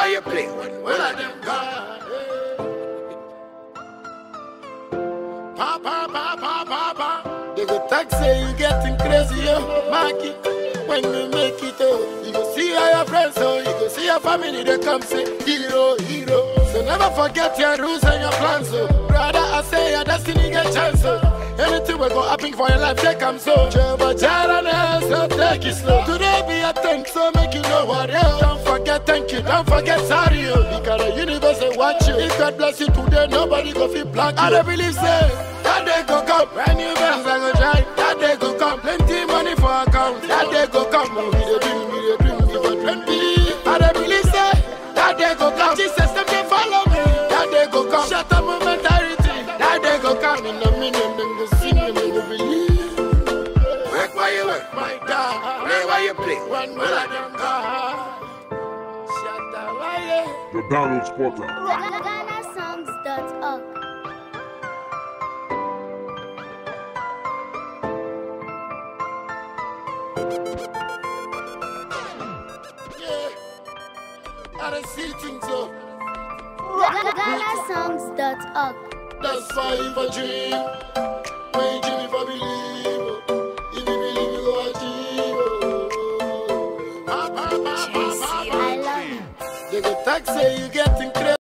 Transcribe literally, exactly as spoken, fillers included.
why you play? Well, I them God. Papa, papa, papa. They go talk say you getting crazy, yo. Marky, when you make it, oh, you go see all your friends, oh, you go see your family. They come say hero, hero. So never forget your rules and your plans, oh. Brother, I say your destiny get chance, oh. Anything will go happen for your life, take them so. Jehovah Jireh, so take it slow. Today be a thank, so make you know what else. Don't forget thank you, don't forget sorry, yo. Because the universe will watch you. If God bless you today, nobody go feel black. I don't believe say that day go come, brand new bands I go try. That day go come, plenty money for account. That day go come, we the dream, we the dream, we the dream. I don't believe say that day go come. Jesus, them can follow me. That day go come, shut up momentarity. That day go come in a minute. Work while you work, my God. Play while you play. One will I them God. Shut up while you. The download spotter. Ghana songs dot org. Yeah, I don't see things so. Ghana songs dot org. That's why if I dream, when you dream if I believe, if you believe you go achieve. I love you. They go talk say you getting crazy.